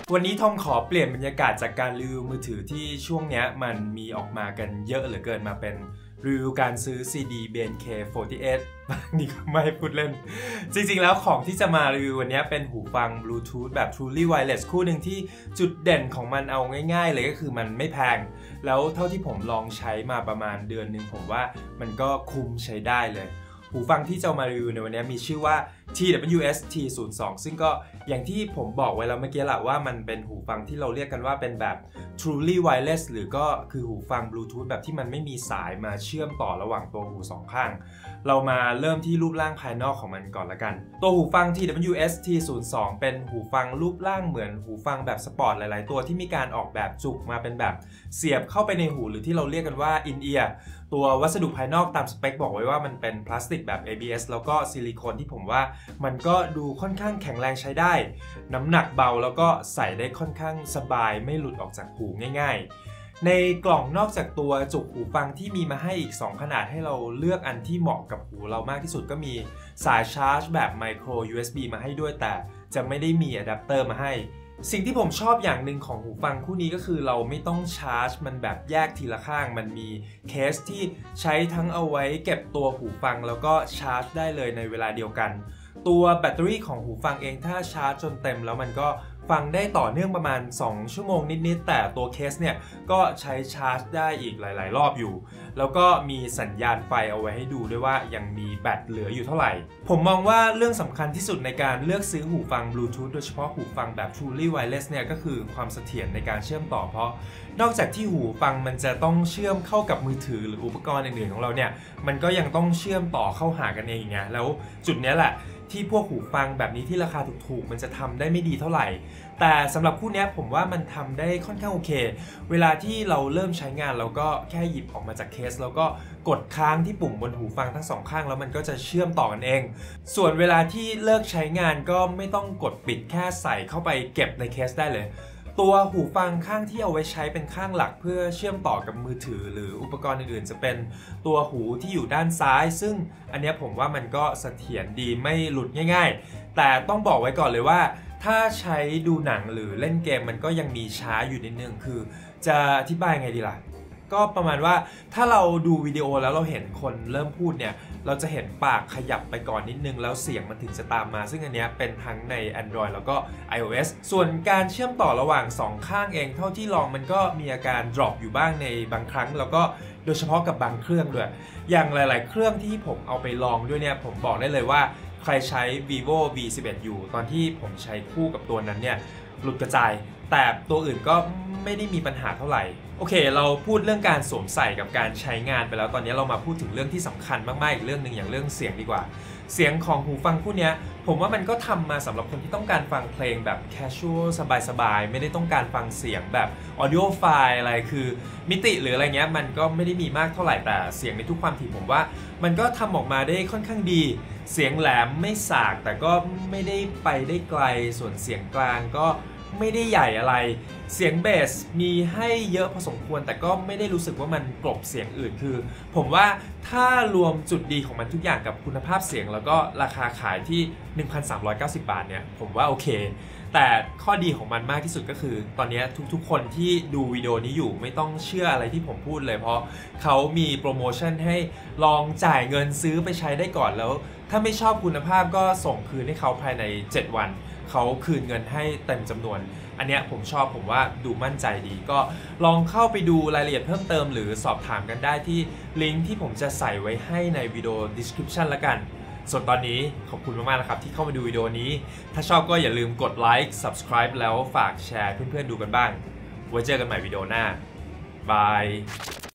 วันนี้ทอมขอเปลี่ยนบรรยากาศจากการรีวิวมือถือที่ช่วงนี้มันมีออกมากันเยอะเหลือเกินมาเป็นรีวิวการซื้อ CD BNK48 นี่ก็ไม่พูดเล่นจริงๆแล้วของที่จะมารีวิววันนี้เป็นหูฟัง Bluetooth แบบ Truly Wireless คู่หนึ่งที่จุดเด่นของมันเอาง่ายๆเลยก็คือมันไม่แพงแล้วเท่าที่ผมลองใช้มาประมาณเดือนหนึ่งผมว่ามันก็คุ้มใช้ได้เลยหูฟังที่จะมารีวิวในวันนี้มีชื่อว่า TWS T02 ซึ่งก็อย่างที่ผมบอกไว้แล้วเมื่อกี้แหละว่ามันเป็นหูฟังที่เราเรียกกันว่าเป็นแบบ Truly Wireless หรือก็คือหูฟัง Bluetooth แบบที่มันไม่มีสายมาเชื่อมต่อระหว่างตัวหูสองข้างเรามาเริ่มที่รูปร่างภายนอกของมันก่อนละกันตัวหูฟัง TWS T02 เป็นหูฟังรูปร่างเหมือนหูฟังแบบสปอร์ตหลายๆตัวที่มีการออกแบบจุกมาเป็นแบบเสียบเข้าไปในหูหรือที่เราเรียกกันว่า In-ear ตัววัสดุภายนอกตามสเปคบอกไว้ว่ามันเป็นพลาสติกแบบ ABS แล้วก็ซิลิโคนที่ผมว่ามันก็ดูค่อนข้างแข็งแรงใช้ได้น้ำหนักเบาแล้วก็ใส่ได้ค่อนข้างสบายไม่หลุดออกจากหูง่ายๆในกล่องนอกจากตัวจุกหูฟังที่มีมาให้อีก2ขนาดให้เราเลือกอันที่เหมาะกับหูเรามากที่สุดก็มีสายชาร์จแบบ Micro USB มาให้ด้วยแต่จะไม่ได้มีอะแดปเตอร์มาให้สิ่งที่ผมชอบอย่างหนึ่งของหูฟังคู่นี้ก็คือเราไม่ต้องชาร์จมันแบบแยกทีละข้างมันมีเคสที่ใช้ทั้งเอาไว้เก็บตัวหูฟังแล้วก็ชาร์จได้เลยในเวลาเดียวกันตัวแบตเตอรี่ของหูฟังเองถ้าชาร์จจนเต็มแล้วมันก็ฟังได้ต่อเนื่องประมาณ2 ชั่วโมงนิดๆแต่ตัวเคสเนี่ยก็ใช้ชาร์จได้อีกหลายๆรอบอยู่แล้วก็มีสัญญาณไฟเอาไว้ให้ดูด้วยว่ายังมีแบตเหลืออยู่เท่าไหร่ผมมองว่าเรื่องสำคัญที่สุดในการเลือกซื้อหูฟัง Bluetooth โดยเฉพาะหูฟังแบบ Truly Wireless เนี่ยก็คือความเสถียรในการเชื่อมต่อเพราะนอกจากที่หูฟังมันจะต้องเชื่อมเข้ากับมือถือหรืออุปกรณ์อื่นๆของเราเนี่ยมันก็ยังต้องเชื่อมต่อเข้าหากันเองไงแล้วจุดนี้แหละที่พวกหูฟังแบบนี้ที่ราคาถูกๆมันจะทำได้ไม่ดีเท่าไหร่แต่สำหรับคู่นี้ผมว่ามันทำได้ค่อนข้างโอเคเวลาที่เราเริ่มใช้งานเราก็แค่หยิบออกมาจากเคสแล้วก็กดค้างที่ปุ่มบนหูฟังทั้ง2ข้างแล้วมันก็จะเชื่อมต่อกันเองส่วนเวลาที่เลิกใช้งานก็ไม่ต้องกดปิดแค่ใส่เข้าไปเก็บในเคสได้เลยตัวหูฟังข้างที่เอาไว้ใช้เป็นข้างหลักเพื่อเชื่อมต่อกับมือถือหรืออุปกรณ์อื่นๆจะเป็นตัวหูที่อยู่ด้านซ้ายซึ่งอันนี้ผมว่ามันก็เสถียรดีไม่หลุดง่ายๆแต่ต้องบอกไว้ก่อนเลยว่าถ้าใช้ดูหนังหรือเล่นเกมมันก็ยังมีช้าอยู่นิดนึงคือจะอธิบายไงดีล่ะก็ประมาณว่าถ้าเราดูวิดีโอแล้วเราเห็นคนเริ่มพูดเนี่ยเราจะเห็นปากขยับไปก่อนนิดนึงแล้วเสียงมันถึงจะตามมาซึ่งอันนี้เป็นทั้งใน Android แล้วก็ iOS ส่วนการเชื่อมต่อระหว่าง2ข้างเองเท่าที่ลองมันก็มีอาการ drop อยู่บ้างในบางครั้งแล้วก็โดยเฉพาะกับบางเครื่องด้วยอย่างหลายๆเครื่องที่ผมเอาไปลองด้วยเนี่ยผมบอกได้เลยว่าใครใช้ Vivo V11 อยู่ตอนที่ผมใช้คู่กับตัวนั้นเนี่ยหลุดกระจายแต่ตัวอื่นก็ไม่ได้มีปัญหาเท่าไหร่โอเคเราพูดเรื่องการสวมใส่กับการใช้งานไปแล้วตอนนี้เรามาพูดถึงเรื่องที่สำคัญมากๆอีกเรื่องหนึ่งอย่างเรื่องเสียงดีกว่าเสียงของหูฟังคู่นี้ผมว่ามันก็ทำมาสำหรับคนที่ต้องการฟังเพลงแบบ casual สบายๆไม่ได้ต้องการฟังเสียงแบบ audio file อะไรคือมิติหรืออะไรเงี้ยมันก็ไม่ได้มีมากเท่าไหร่แต่เสียงในทุกความถี่ผมว่ามันก็ทำออกมาได้ค่อนข้างดีเสียงแหลมไม่สากแต่ก็ไม่ได้ไปได้ไกลส่วนเสียงกลางก็ไม่ได้ใหญ่อะไรเสียงเบสมีให้เยอะพอสมควรแต่ก็ไม่ได้รู้สึกว่ามันกลบเสียงอื่นคือผมว่าถ้ารวมจุดดีของมันทุกอย่างกับคุณภาพเสียงแล้วก็ราคาขายที่ 1,390 บาทเนี่ยผมว่าโอเคแต่ข้อดีของมันมากที่สุดก็คือตอนนี้ทุกๆคนที่ดูวิดีโอนี้อยู่ไม่ต้องเชื่ออะไรที่ผมพูดเลยเพราะเขามีโปรโมชั่นให้ลองจ่ายเงินซื้อไปใช้ได้ก่อนแล้วถ้าไม่ชอบคุณภาพก็ส่งคืนให้เขาภายใน7 วันเขาคืนเงินให้เต็มจำนวนอันเนี้ยผมชอบผมว่าดูมั่นใจดีก็ลองเข้าไปดูรายละเอียดเพิ่มเติมหรือสอบถามกันได้ที่ลิงก์ที่ผมจะใส่ไว้ให้ในวิดีโอ description ละกันส่วนตอนนี้ขอบคุณมากๆนะครับที่เข้ามาดูวิดีโอนี้ถ้าชอบก็อย่าลืมกดไลค์ subscribe แล้วฝากแชร์เพื่อนๆดูกันบ้างไว้เจอกันใหม่วิดีโอหน้าบาย